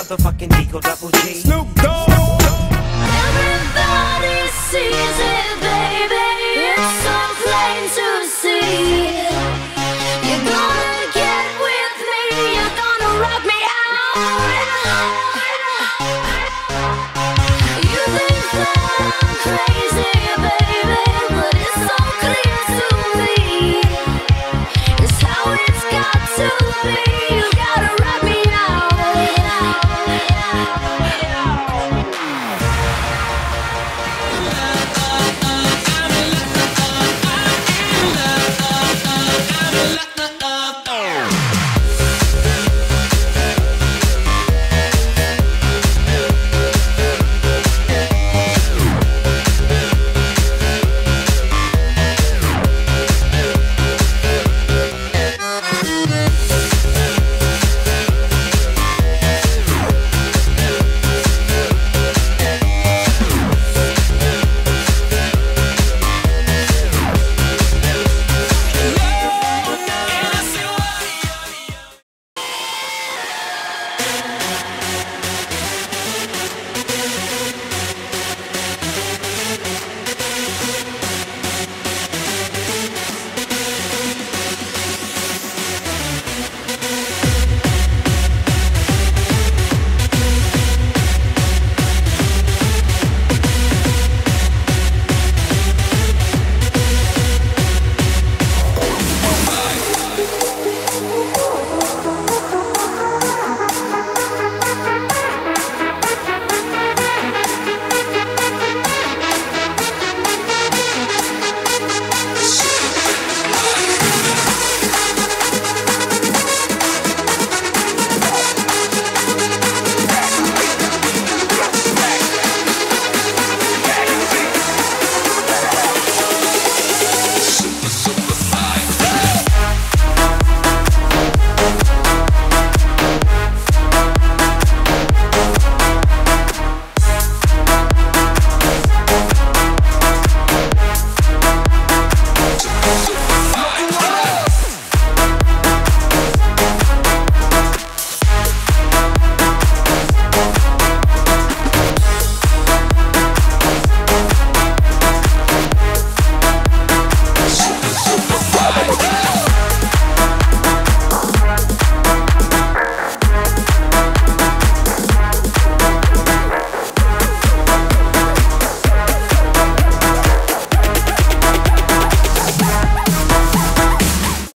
motherfucking Eagle Double G. Snoop Dogg. Everybody sees it, baby. It's so plain to see. You're gonna get with me. You're gonna rock me out. You think that I'm crazy, baby, but it's so clear to me. It's how it's got to be. You gotta rock me out. I'm in love.